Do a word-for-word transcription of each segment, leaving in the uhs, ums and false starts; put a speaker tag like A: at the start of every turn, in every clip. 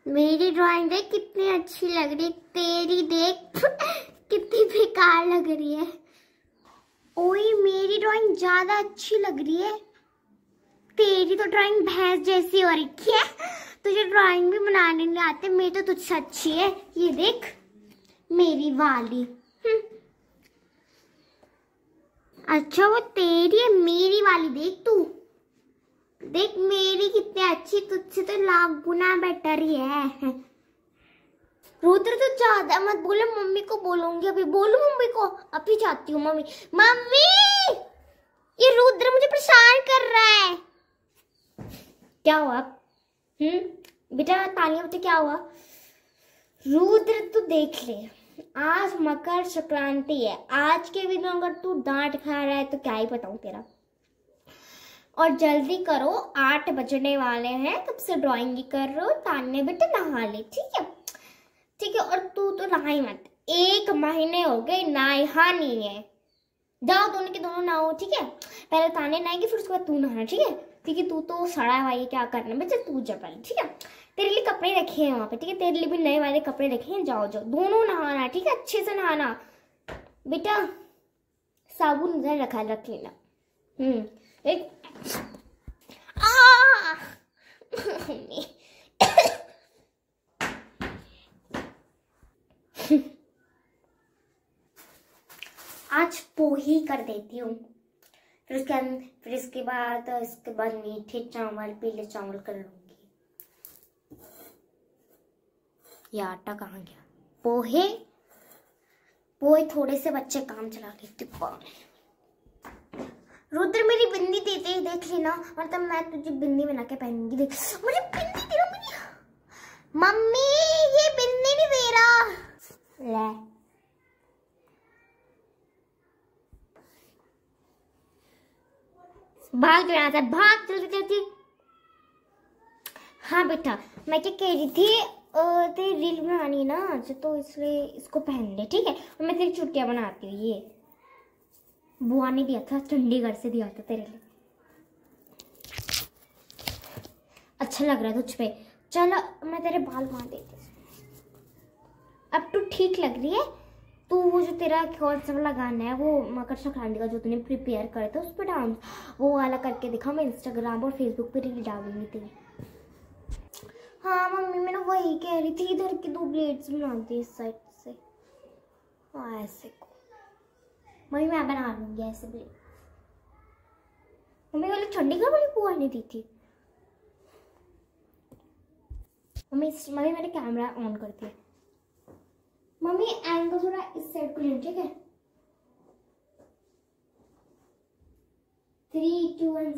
A: मेरी ड्राइंग देख कितनी अच्छी लग रही है, तेरी देख कितनी बेकार लग रही है। ओए मेरी ड्राइंग ज्यादा अच्छी लग रही है, तेरी तो ड्राइंग भैंस जैसी हो रखी है। तुझे ड्राइंग भी बनाने नहीं आते, मेरी तो तुझसे अच्छी है। ये देख मेरी वाली। अच्छा वो तेरी है, मेरी वाली देख तू, देख मेरी कितनी अच्छी, तुझसे तो लाख गुना बेटर ही है। रुद्र तो ज्यादा मत बोले, मम्मी को बोलूंगी अभी। बोलू मम्मी को? अभी जाती हूँ। मम्मी मम्मी ये रुद्र मुझे परेशान कर रहा है। क्या हुआ? हम्म बेटा तानिया बेटा क्या हुआ? रुद्र तू देख ले, आज मकर संक्रांति है, आज के दिन अगर तू डांट खा रहा है तो क्या ही बताऊं तेरा। और जल्दी करो, आठ बजने वाले हैं, तब से ड्राइंग ही कर रहे हो। तान्या बेटा नहा ले, ठीक है ठीक है। और तू तो नहा ही मत, एक महीने हो गए नहा नहीं है। जाओ दोनों के दोनों नहाओ, ठीक है। पहले तान्या नहाएगी फिर उसके बाद तू नहाना, ठीक है ठीक है। तू तो सड़ा हुआ है, क्या करना बेटा, तू जा पहले, ठीक है। तेरे लिए कपड़े रखे हैं वहां पे, ठीक है, तेरे लिए भी नए वाले कपड़े रखे हैं। जाओ जाओ दोनों नहाना, ठीक है, अच्छे से नहाना बेटा। साबुन इधर रखा रख लेना। हम्म एक आज पोही कर देती हूँ, फिर उसके फिर इसके बाद इसके बाद मीठे चावल पीले चावल कर लूंगी। ये आटा कहाँ गया? पोहे पोहे थोड़े से बच्चे काम चला लेते। रुद्र मेरी बिंदी दे दे, देख लेना, मतलब मैं तुझे बिंदी बना के पहनूंगी। देख मुझे बिंदी दे रहा मेरी। मम्मी ये बिंदी नहीं दे रहा। ले भाग जो यहाँ से, भाग जल्दी जल्दी। हाँ बेटा मैं क्या कह रही थी, तेरी रील बनानी है ना आज, तो इसलिए इसको पहन ले, ठीक है। और मैं तेरी चुटिया बनाती हूँ। ये बुआ ने दिया था, चंडीगढ़ से दिया था तेरे लिए, अच्छा लग रहा है तुझ पे। चल मैं तेरे बाल बांध देती हूँ। अब तू ठीक लग रही है। तू वो जो तेरा शॉर्ट सब लगाना है वो मकर संक्रांति का जो तूने प्रिपेयर करे थे उस पर डांस वो वाला करके दिखा। मैं इंस्टाग्राम और फेसबुक पे रील डालूंगी तेरी। हाँ मम्मी मैं ना वही कह रही थी, इधर की दो ब्लेड्स बनाती इस साइड से। हाँ ऐसे को मम्मी मैं बना लूंगी ऐसे ब्लेड। मम्मी वाली चंडीगढ़ वाली बुआ ने दी थी। मम्मी मम्मी मैंने कैमरा ऑन कर दिया। मम्मी एंगल थोड़ा इस साइड को लेना, ठीक है। Three two one.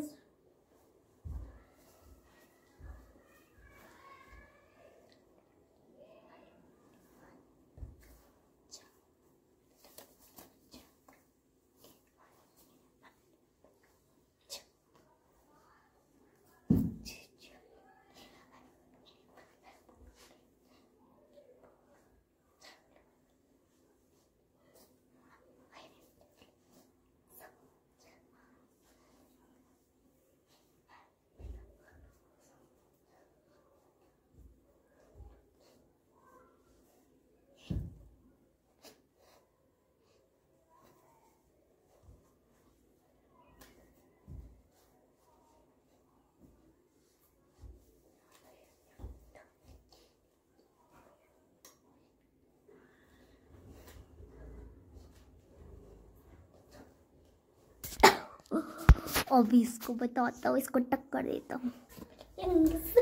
A: अभी इसको बताता हूँ, इसको टक्कर देता हूँ।